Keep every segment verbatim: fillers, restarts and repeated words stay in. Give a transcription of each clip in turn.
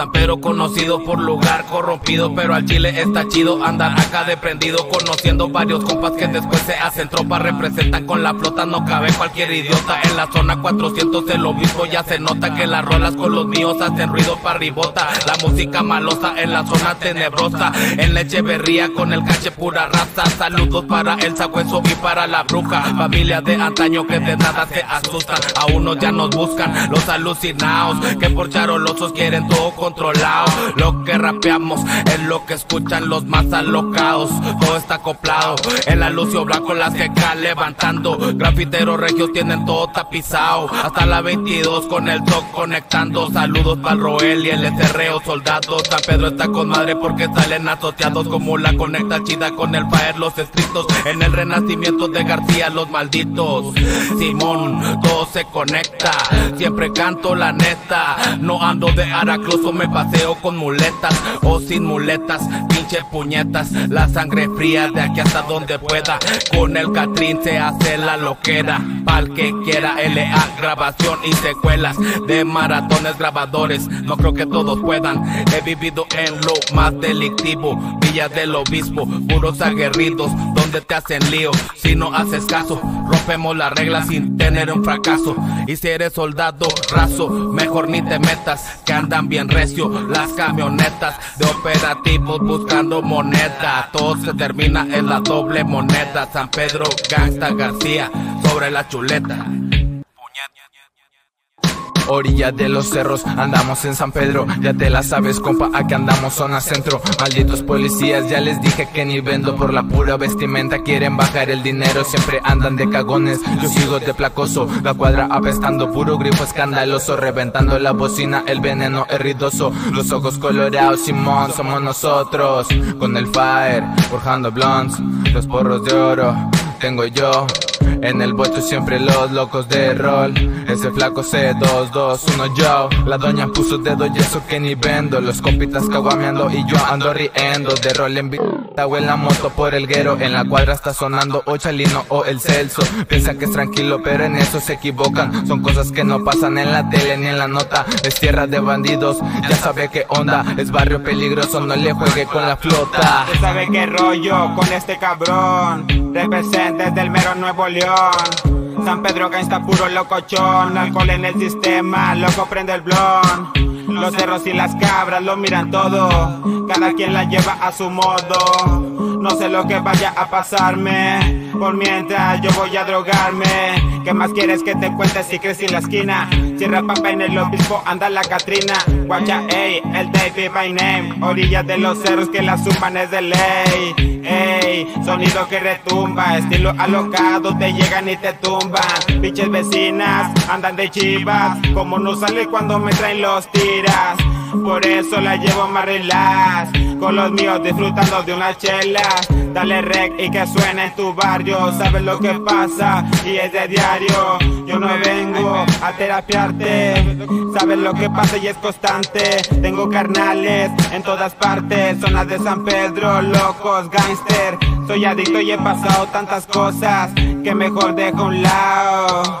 San Pedro conocido por lugar corrompido, pero al chile está chido andar acá de prendido, conociendo varios compas que después se hacen tropa, representan con la flota, no cabe cualquier idiota. En la zona cuatrocientos el obispo ya se nota que las rolas con los míos hacen ruido pa' ribota. La música malosa en la zona tenebrosa, en la Echeverría con el cache pura raza. Saludos para el sabueso y para la bruja, familia de antaño que de nada se asustan. A unos ya nos buscan los alucinados, que por charolosos quieren todo controlado. Lo que rapeamos es lo que escuchan los más alocados. Todo está acoplado en la Lucio Blanco, las que caen levantando. Grafiteros regios tienen todo tapizado, hasta la veintidós con el doc conectando. Saludos para el Roel y el Ecerreo soldados. San Pedro está con madre porque salen asociados, como la conecta chida con el Faer, los estrictos. En el renacimiento de García, los malditos. Simón, todo se conecta, siempre canto la neta. No ando de aracloso, me paseo con muletas o sin muletas, pinche puñetas. La sangre fría de aquí hasta donde pueda, con el Catrín se hace la loquera. Pa'l que quiera L A, grabación y secuelas de maratones grabadores, no creo que todos puedan. He vivido en lo más delictivo, Villa del Obispo, puros aguerridos donde te hacen lío. Si no haces caso, rompemos las reglas sin tener un fracaso. Y si eres soldado raso, mejor ni te metas, que andan bien recio las camionetas de operativos buscando moneda. Todo se termina en la doble moneda. San Pedro, Gangsta García, sobre la chuleta. Orilla de los cerros, andamos en San Pedro, ya te la sabes compa, aquí andamos zona centro. Malditos policías, ya les dije que ni vendo, por la pura vestimenta quieren bajar el dinero. Siempre andan de cagones, yo sigo de placoso, la cuadra apestando, puro grifo escandaloso, reventando la bocina, el veneno es ruidoso. Los ojos colorados, Simón, somos nosotros, con el Faer, forjando blondes, los porros de oro, tengo yo. En el bocho siempre los locos de rol, ese flaco C dos dos uno yo. La doña puso dedo y eso que ni vendo, los compitas caguameando y yo ando riendo. De rol en bicicleta o en la moto por el guero, en la cuadra está sonando o Chalino o el Celso. Piensan que es tranquilo pero en eso se equivocan, son cosas que no pasan en la tele ni en la nota. Es tierra de bandidos, ya sabe qué onda, es barrio peligroso, no le juegue con la flota. Ya sabe qué rollo con este cabrón, representa desde el mero Nuevo León. San Pedro Gangsta puro locochón, alcohol en el sistema, loco prende el blon. Los cerros y las cabras lo miran todo, cada quien la lleva a su modo. No sé lo que vaya a pasarme, por mientras yo voy a drogarme. ¿Qué más quieres que te cuente si crecí en la esquina? Cierra papá en el obispo, anda la Catrina. Guacha, ey, el Davey by name. Orillas de los cerros que la suman es de ley. Ey, sonido que retumba, estilo alocado, te llegan y te tumban. Pinches vecinas, andan de chivas, como no sale cuando me traen los tiras. Por eso la llevo más relax, con los míos disfrutando de unas chelas. Dale rec y que suene en tu barrio, sabes lo que pasa y es de diario. Yo no vengo a terapiarte, sabes lo que pasa y es constante. Tengo carnales en todas partes, zonas de San Pedro, locos, gangster. Soy adicto y he pasado tantas cosas que mejor dejo a un lado.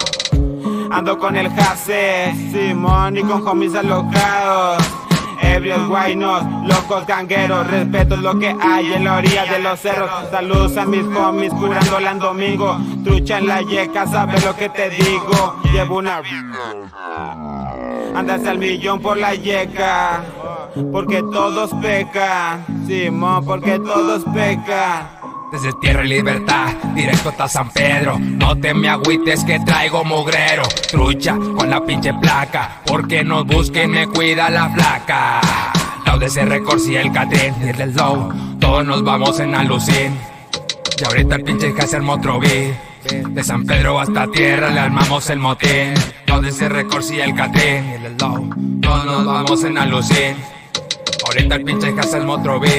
Ando con el Jase, Simón y con homies alocados. Ebrios, guainos, locos, gangueros, respeto es lo que hay en la orilla de los cerros. Saludos a mis homies curándola en domingo. Trucha en la yeca, sabes lo que te digo. Llevo una... Andas al millón por la yeca, porque todos pecan, Simón, porque todos pecan. Desde tierra y libertad, directo hasta San Pedro. No te me agüites que traigo mugrero. Trucha con la pinche placa, porque nos busquen me cuida la flaca. Lado de ese Records y el Catrín y el del Low, todos nos vamos en alucin. Y ahorita el pinche Hacer Motroví, de San Pedro hasta tierra le armamos el motín. Lado de ese Records y el Catrín y el del Low, todos nos vamos en alucin. Ahorita el pinche Hacer Motroví,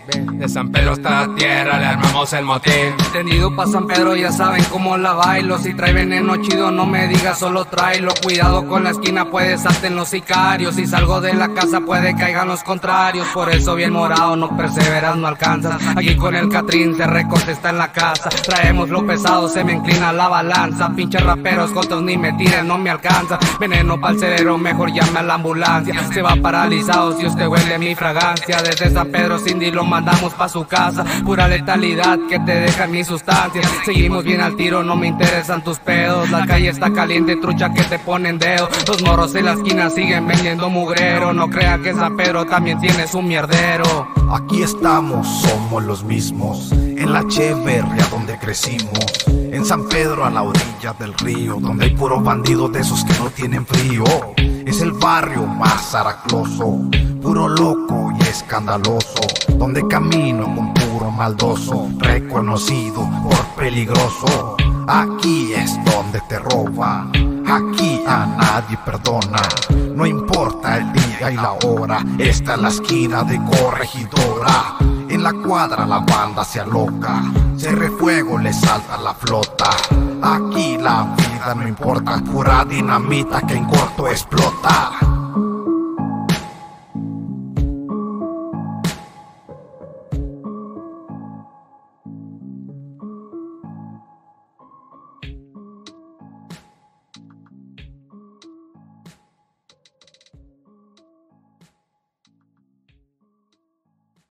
De San Pedro hasta la tierra le armamos el motín. Tendido pa' San Pedro, ya saben cómo la bailo. Si trae veneno chido no me digas, solo tráelo. Cuidado con la esquina, puede salten los sicarios. Si salgo de la casa puede caigan los contrarios. Por eso bien morado, no perseveras, no alcanzas. Aquí con el Catrín se recorte, está en la casa. Traemos lo pesado, se me inclina la balanza. Pinches raperos, jotos ni me tiren, no me alcanza. Veneno pa'l cerebro, mejor llame a la ambulancia. Se va paralizado si usted huele mi fragancia. Desde San Pedro Cindy lo mandamos pa' su casa. Pura letalidad que te deja mi sustancia. Seguimos bien al tiro, no me interesan tus pedos. La calle está caliente, trucha que te ponen dedo. Los morros en la esquina siguen vendiendo mugrero. No crean que San Pedro también tiene su mierdero. Aquí estamos, somos los mismos. En la Cheverria donde crecimos. En San Pedro a la orilla del río, donde hay puros bandidos de esos que no tienen frío. Es el barrio más zaracloso, puro loco y escandaloso, donde camino con puro maldoso, reconocido por peligroso. Aquí es donde te roban, aquí a nadie perdona. No importa el día y la hora, esta es la esquina de Corregidora. En la cuadra la banda se aloca, cerre fuego, le salta la flota. Aquí la vida no importa, pura dinamita que en corto explota.